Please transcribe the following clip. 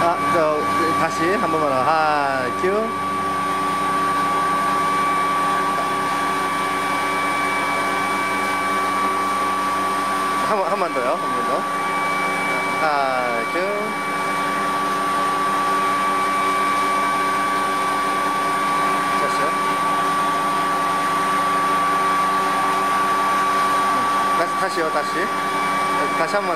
다시 한 번만 큐. 한 번 더요. 한 번 더. 큐. 됐어요. 다시요. 다시 한 번